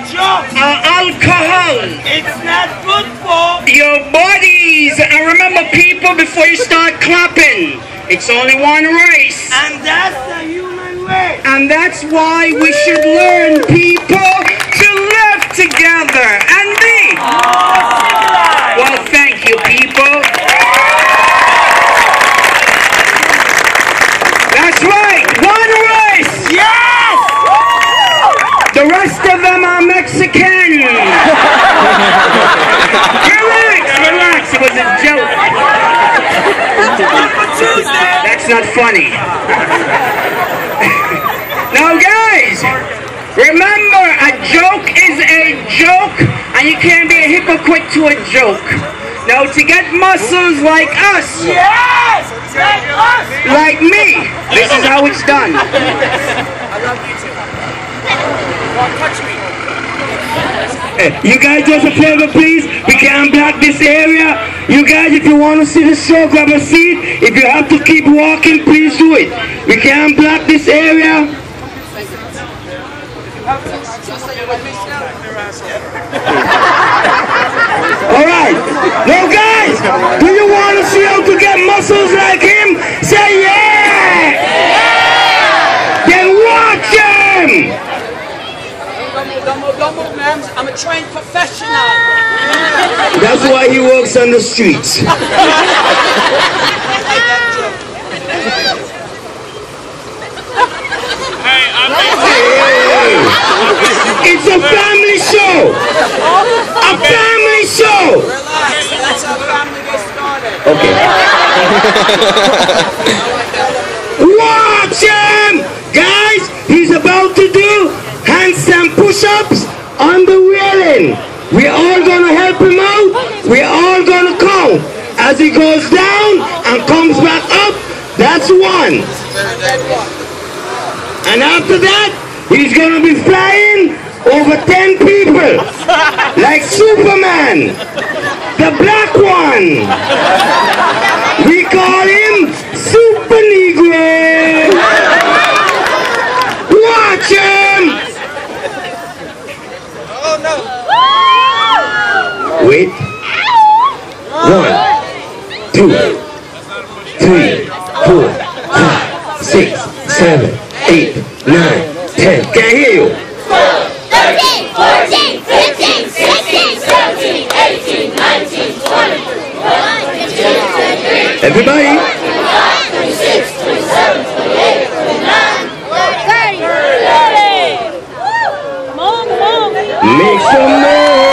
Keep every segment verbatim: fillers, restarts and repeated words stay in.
drugs or alcohol. It's not good for your bodies. And remember, people, before you start clapping, it's only one race. And that's the human race. And that's why we should learn, people, to live together and be more civilized. Well, thank you, people. That's right. One race. Yes! The rest of them are Mexican. Relax, relax. It was a joke. That's not funny. Now, guys, remember, a joke is a joke, and you can't be a hypocrite to a joke. Now, to get muscles like us, yes, like us, like me, this is how it's done. I love you too. Don't touch me. You guys just a favor, please. We can't block this area. You guys, if you want to see the show, grab a seat. If you have to keep walking, please do it. We can't block this area. Alright. Now, guys, do you want to see how to get muscles like him? Say yeah! Yeah! Then watch him! Don't move, don't move, ma'am. I'm a trained professional. That's why he works on the streets. Hey, I'm Hey. It's a family show. A family show. Relax, that's how family gets started. Okay. Watch him, guys. He's about to do handstand push-ups on the railing. We're all gonna help him out. We're all gonna count as he goes down and comes back up. That's one. And after that, he's gonna be flying over ten people like Superman, the black one. We call him Super Negro. Watch him. Oh no. Wait. One, two, three, four, five, six, seven, eight, nine, ten. Can't hear you. thirteen, fourteen, fifteen, sixteen, seventeen, eighteen, nineteen, twenty, twenty-one, twenty-two, Everybody. twenty-six, twenty-seven, twenty-eight, twenty-nine, thirty, thirty. Come on, come on. Make some noise.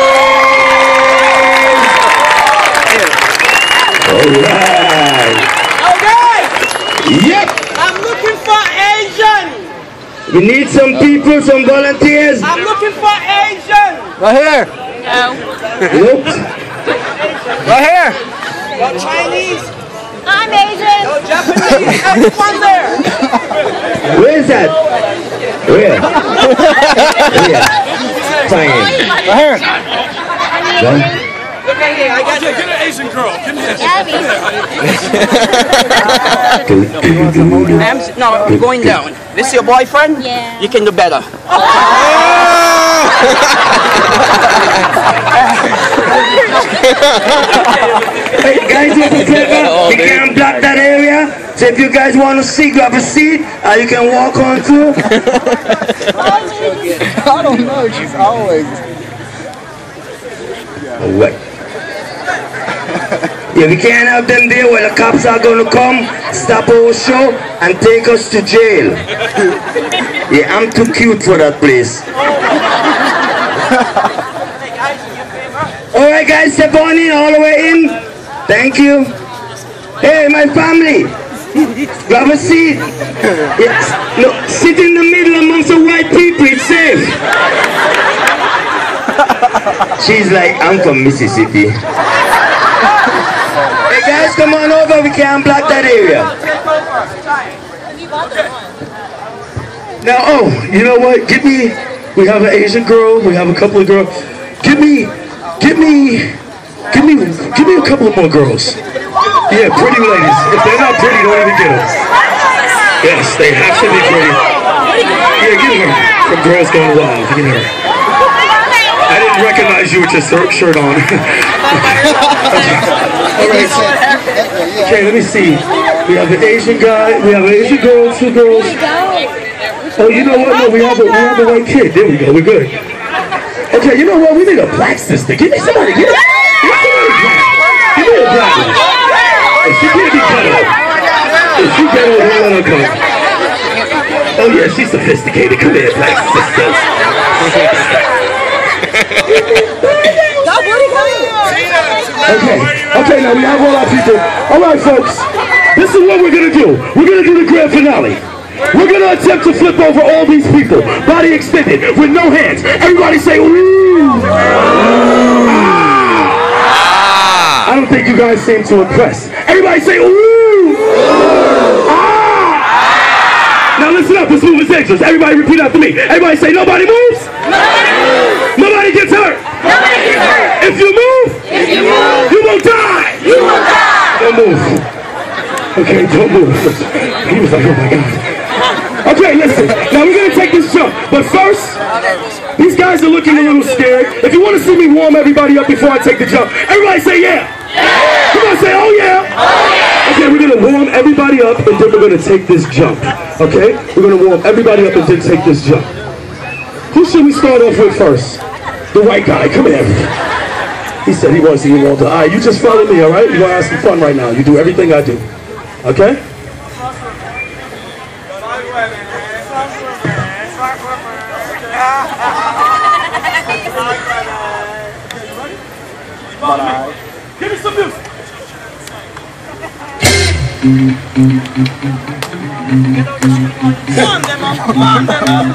All right. Okay. Yep. I'm looking for Asian. We need some people, some volunteers. I'm looking for Asian. Right here. Nope. Right here. No Chinese. I'm Asian. No Japanese. Everyone there. Where is that? Where? Where? Fine. Right here. One. Look right here. I got you. Get an Asian girl. Give me a Two, two, two, two. I'm, no, I'm going down. This your boyfriend? Yeah. You can do better. Hey, guys, do me a favor. We can't block that area. So if you guys want to see, grab a seat. Uh, you can walk on through. I don't know. She's always. What? Yeah, we can't have them there where the cops are going to come, stop our show, and take us to jail. Yeah, I'm too cute for that place. Alright guys, step on in, all the way in. Thank you. Hey, my family. Grab a seat. Yes. No, sit in the middle amongst the white people, it's safe. She's like, I'm from Mississippi. Hey guys, come on over, we can't block that area. Now, oh, you know what, give me, we have an Asian girl, we have a couple of girls. Give me, give me, give me, give me a couple more girls. Yeah, pretty ladies. If they're not pretty, don't even get them. Yes, they have to be pretty. Yeah, get her. The girls going wild, get her. didn't recognize you with your shirt on. Alright, okay, let me see. We have an Asian guy, we have an Asian girl, two girls. Oh, you know what? No, we have a, we have a white kid. There we go, we're good. Okay, you know what? We need a black sister. Give me somebody. Give me, give me somebody black. Give me a black one. If she can't be ghetto, if she ghetto, don't let her come. Oh yeah, she's sophisticated. Come here, black sister. Okay, okay, now we have all our people. All right, folks, this is what we're going to do. We're going to do the grand finale. We're going to attempt to flip over all these people, body extended, with no hands. Everybody say, ooh. Ah. I don't think you guys seem to impress. Everybody say, ooh. Ah. Now listen up, this move is dangerous. Everybody repeat after me. Everybody say, nobody moves. Nobody moves. Nobody gets hurt. Nobody gets hurt. If you move, If you move, you won't die. you will die. Don't move. Okay, don't move. He was like, oh my God. Okay, listen. Now we're going to take this jump. But first, these guys are looking a little scared. If you want to see me warm everybody up before I take the jump, everybody say yeah. Yeah. Come on, say oh yeah. Oh yeah. Okay, we're going to warm everybody up and then we're going to take this jump. Okay? We're going to warm everybody up and then take this jump. Who should we start off with first? The white guy. Come here. He said he wants to see you all. All right, you just follow me, all right? You're going to have some fun right now. You do everything I do. Okay? Give me some music. Warm them up, warm them up.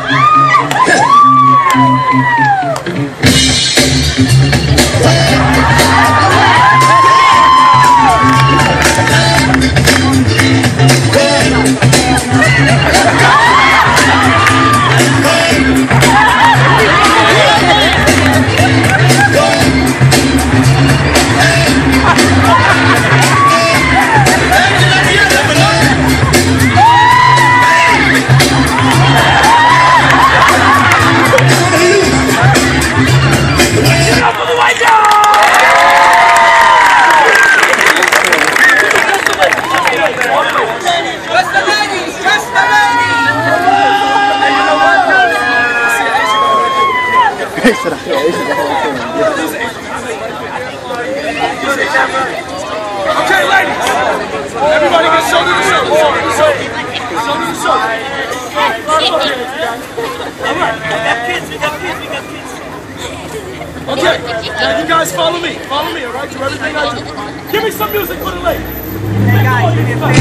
Okay, ladies. Everybody get shoulder to shoulder. Shoulder to shoulder. Shoulder to shoulder. All right. We got kids. We got kids. We got kids. Okay. Now you guys follow me. Follow me. All right. Do everything I do. Give me some music for the ladies. Hey guys, do me a favor.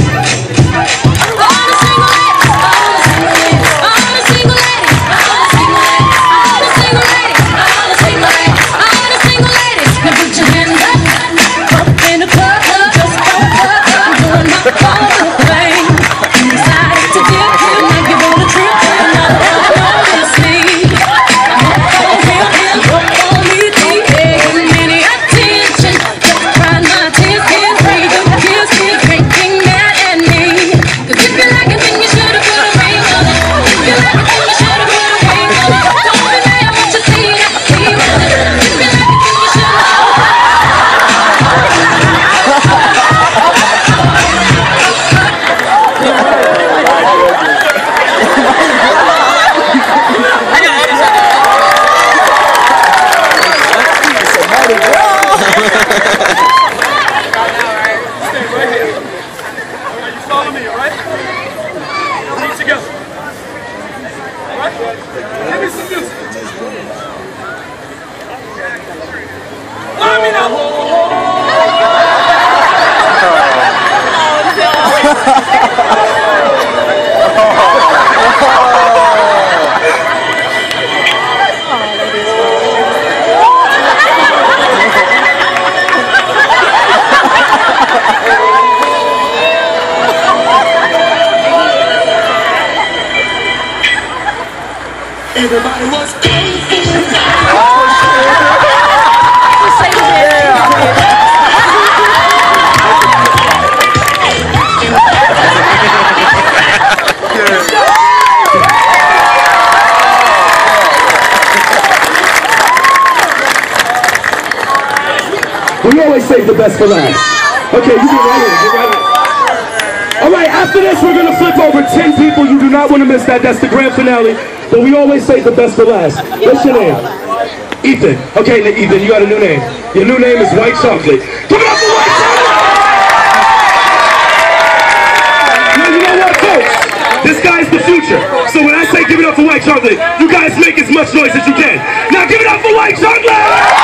Everybody was We always save the best for last. Okay, you get right here. Get right here. All right, after this, we're going to flip over ten people. You do not want to miss that. That's the grand finale. But we always save the best for last. What's your name? Ethan. Okay, Ethan, you got a new name. Your new name is White Chocolate. Give it up for White Chocolate! Now, you know what, folks? This guy's the future. So when I say give it up for White Chocolate, you guys make as much noise as you can. Now give it up for White Chocolate!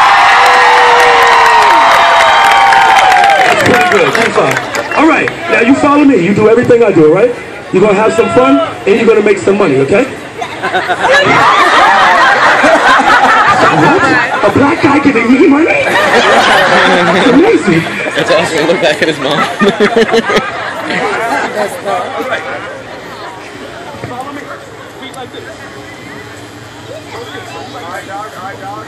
That's pretty good. That's fine. All right, now you follow me. You do everything I do, all right? You're going to have some fun, and you're going to make some money, okay? What? A black guy giving me money? It's amazing. It's awesome to look back at his mom. Follow me. Feet like this. Alright, dog. Alright, dog.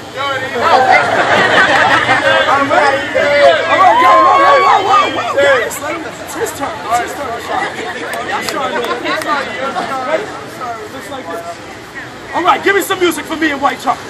I'm ready. Alright, go. Whoa, whoa, whoa, whoa, whoa. Guys, let him. It's his turn. It's his turn. I'm sorry. Ready? Looks like this. Alright, give me some music for me and White Chocolate.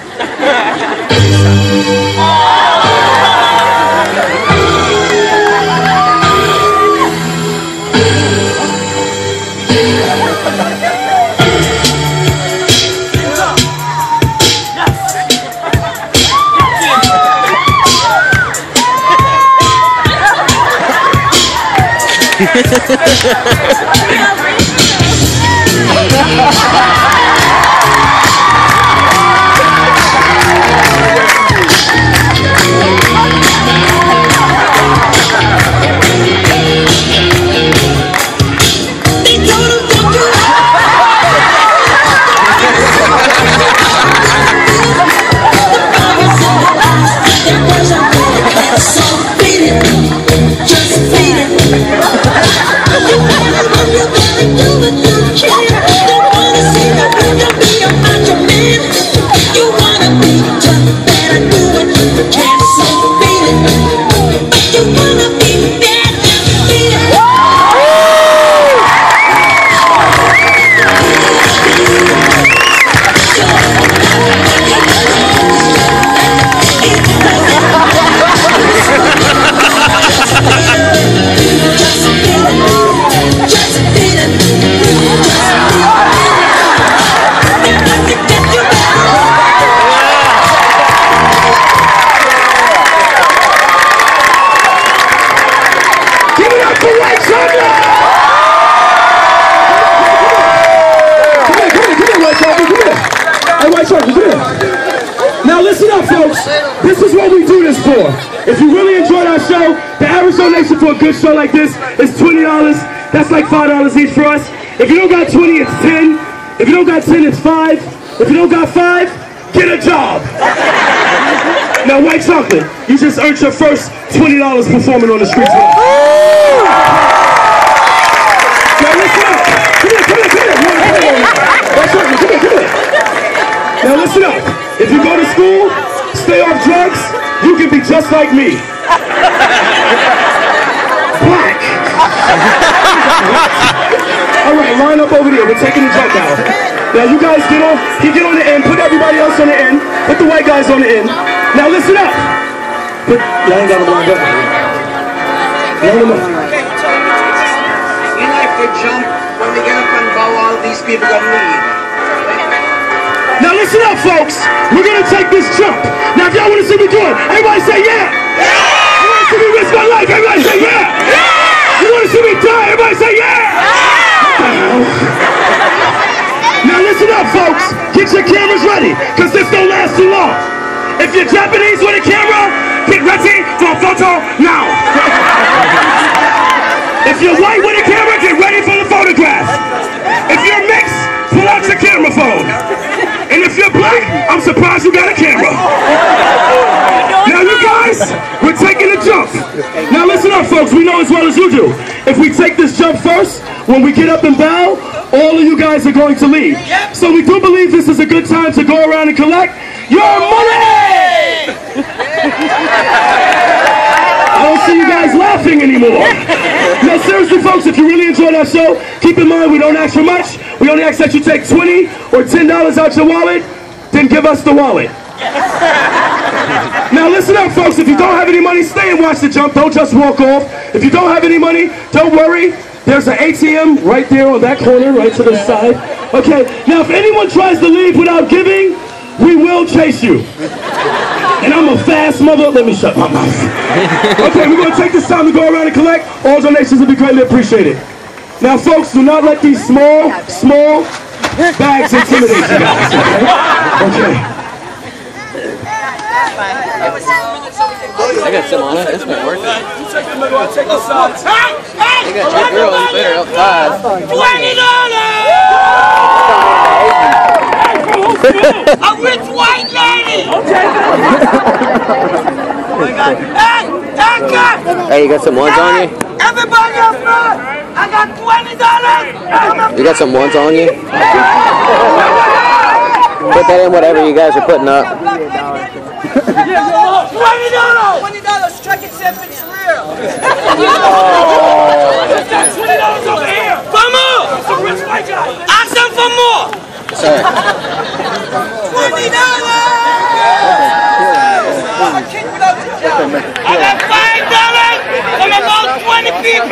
Now listen up, folks. This is what we do this for. If you really enjoyed our show, the average donation for a good show like this is twenty dollars. That's like five dollars each for us. If you don't got twenty, it's ten. If you don't got ten, it's five. If you don't got five, get a job. Now, White Chocolate, you just earned your first twenty dollars performing on the streets. Now listen up. Come here, come here, come here. White Chocolate, come here, come here. Now listen up. If you go to school, stay off drugs, you can be just like me. Black. All right, line up over there. We're taking the jump now. Now you guys get on, you get on the end, put everybody else on the end, put the white guys on the end. Now listen up. Put, y'all ain't got them lined up. Line them up. You like to jump when we get up and bow, all these people gonna leave. Now listen up, folks. We're gonna take this jump. Now if y'all wanna see me do it, everybody say yeah. Yeah. You wanna see me risk my life? Everybody say yeah. Yeah. You wanna see me die? Everybody say yeah. Yeah. Now listen up, folks. Get your cameras ready, cause this don't last too long. If you're Japanese with a camera, get ready for a photo now. If you're white with a camera, get ready for the photograph. If you're mixed, pull out your camera phone. And if you're black, I'm surprised you got a camera. Now you guys, we're taking a jump. Now listen up, folks, we know as well as you do. If we take this jump first, when we get up and bow, all of you guys are going to leave. So we do believe this is a good time to go around and collect your money! I don't see you guys laughing anymore. No, seriously, folks, if you really enjoyed our show, keep in mind we don't ask for much. We only ask that you take twenty or ten dollars out your wallet, then give us the wallet. Now listen up, folks. If you don't have any money, stay and watch the jump. Don't just walk off. If you don't have any money, don't worry. There's an A T M right there on that corner, right to the side. Okay, now if anyone tries to leave without giving, we will chase you. And I'm a fast mother. Let me shut my mouth. Okay, we're going to take this time to go around and collect. All donations will be greatly appreciated. Now, folks, do not let these small, small bags intimidate you guys. Okay? I got some on it. It's been worth it. Take a look. Take a shot. Hey, hey, They got two girls up there outside. twenty dollars. A rich white lady. Okay. Oh my God. Hey, Tanker. Hey, you got some ones on you? Everybody up front. I got twenty dollars. You got some ones on you? Put that in whatever you guys are putting up. Twenty dollars. Twenty dollars. Check it, see if it's real. Twenty dollars over here. For more. Some rich white guy. Ask them for more. Sorry. Twenty dollars.